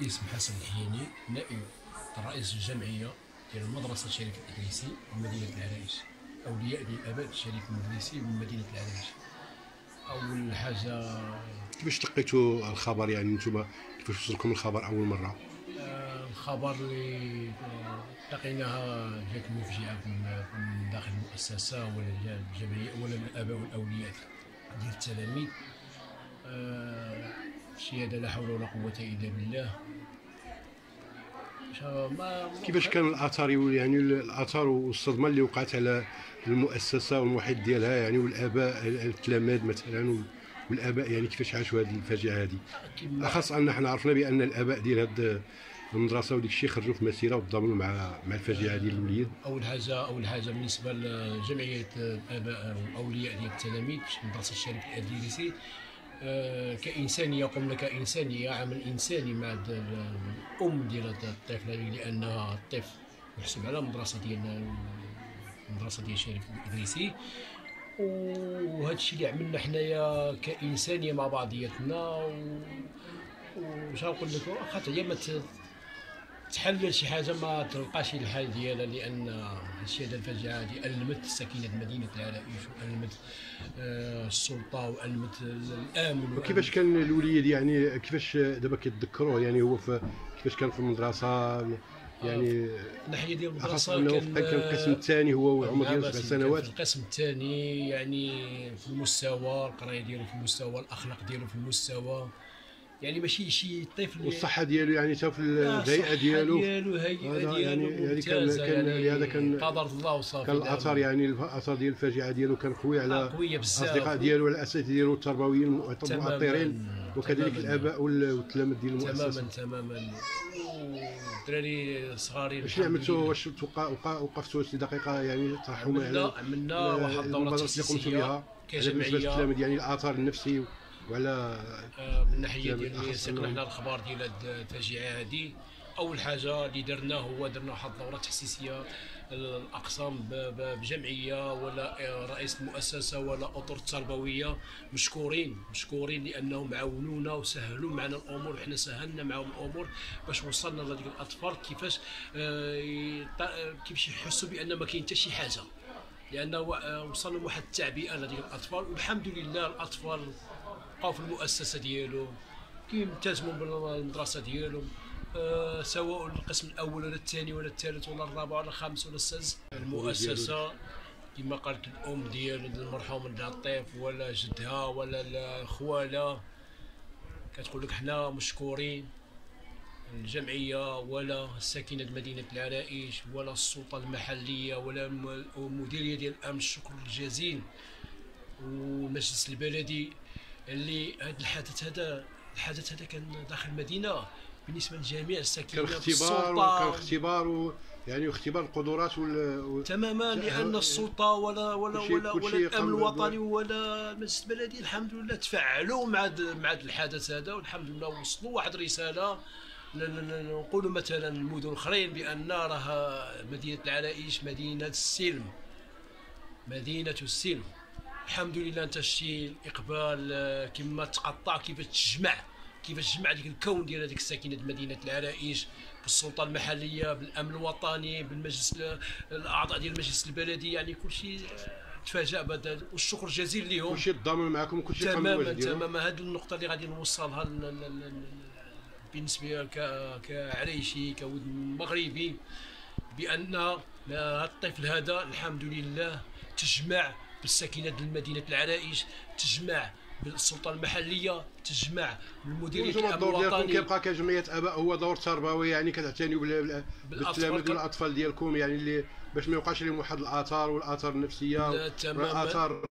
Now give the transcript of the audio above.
اسم حسن الحياني، نائب رئيس الجمعية ديال مدرسة شريف الإدريسي بمدينة العرايش، أولياء الآباء الشريف الإدريسي بمدينة العرايش. أول حاجة كيفاش تلقيتوا الخبر؟ يعني نتوما كيفاش وصلكم الخبر أول مرة؟ الخبر اللي لقيناها جات مفاجئة من داخل المؤسسة ولا الجمعية ولا الآباء والأولياء ديال التلاميذ. شي هذا لا حول ولا قوة إلا بالله. كيفاش كان الاثار، يعني الاثار والصدمه اللي وقعت على المؤسسه والمحيط ديالها، يعني والاباء التلاميذ مثلا والاباء، يعني كيفاش عاشوا هذه الفاجعه هذه؟ خاصه ان حنا عرفنا بان الاباء ديال هذه المدرسه وديك الشيء خرجوا في مسيره وتضامنوا مع الفاجعه ديال الوليد. اول حاجه بالنسبه لجمعيه الاباء واولياء ديال التلاميذ في مدرسه الشريف الإدريسي، كإنسانية قمنا كإنسانية عمل إنساني مع الأم ديال الطفل، لأنها الطفل محسوب على مدرسة ديال الشريف الإدريسي. وهذا الشيء اللي عملنا حنايا كإنسانية مع بعضياتنا. وش نقول لك، واخا هي ما تحلل شي حاجه ما تلقاش الحل ديالها، لان هادشي هذا الفاجعه هذه المت سكينه مدينه العرائش والمت السلطه والمت الامن. وكيفاش كان الوليد، يعني كيفاش دابا كيتذكروه؟ يعني هو كيفاش كان في المدرسه؟ يعني الناحيه ديال المدرسه كان القسم الثاني هو وعمر ديال 7 سنوات. القسم الثاني يعني في المستوى القرايه ديالو، في المستوى الاخلاق ديالو، في المستوى يعني ماشي شي طفل. والصحه ديالو يعني حتى في الهيئه ديالو يعني كان قدر الله وصافي. كان الاثر، يعني الاثر ديال الفاجعه ديالو كان قوي على بزاف الاصدقاء ديالو والاساتذه ديالو التربويين المؤطرين، وكذلك الاباء والتلاميذ ديال المؤسسه. تماما. الدراري صغارين. واش عملتوا؟ واش وقفتوا شي دقيقه يعني ترحموا على عملنا واحد الدوره تاسيسيه كجمعيه بالنسبه للتلاميذ، يعني الاثار النفسي وعلى من الناحيه ديال سقنا حنا الخبر ديال هاد الفاجعه هذه. اول حاجه اللي درنا واحد الدوره تحسيسيه الاقسام بجمعيه ولا رئيس المؤسسه ولا اطر التربويه، مشكورين لانهم عاونونا وسهلوا معنا الامور، وحنا سهلنا معهم الامور باش وصلنا لهذوك الاطفال كيفاش يحسوا بان ما كاين حتى شي حاجه، لان وصلنا لواحد التعبئه لهذوك الاطفال. والحمد لله الاطفال بقاو في المؤسسه ديالهم، كيلتزموا بالمدرسه ديالهم، سواء القسم الاول ولا الثاني ولا الثالث ولا الرابع ولا الخامس ولا السادس. المؤسسه كما قالت الام ديال المرحوم الطيف ولا جدها ولا الخواله كتقول لك حنا مشكورين. الجمعيه ولا ساكنه مدينه العرائش ولا السلطه المحليه ولا المديريه ديال الامن، الشكر الجزيل، والمجلس البلدي اللي هذا الحدث هذا كان داخل المدينه بالنسبه لجميع الساكنين. كان اختبار يعني اختبار القدرات تماما، لان السلطه ولا الامن الوطني ولا المجلس البلدي الحمد لله تفاعلوا مع الحدث هذا، والحمد لله وصلوا واحد الرساله نقولوا مثلا المدن الاخرين بان راه مدينه العرائش مدينه السلم. الحمد لله. انت شتي الاقبال كما تقطع، كيفاش تجمع ديك الكون ديال هذيك الساكنه مدينه العرائش بالسلطه المحليه بالامن الوطني بالمجلس الاعضاء ديال المجلس البلدي، يعني كلشي تفاجأ بدل، والشكر الجزيل لهم. كلشي تضامن معكم، كلشي تماما. هذه النقطه اللي غادي نوصلها بالنسبه كعريشي كود مغربي، بان الطفل هذا الحمد لله تجمع بالساكنه ديال مدينه العرائش، تجمع بالسلطه المحليه، تجمع بالمديريه الامن الوطني. الدور ديالكم كيبقى كجمعيه اباء هو دور تربوي، يعني كتعتنيوا بالتلاميذ والاطفال ديالكم، يعني اللي باش ما يوقعش لهم واحد الاثار والآثار النفسيه والاثار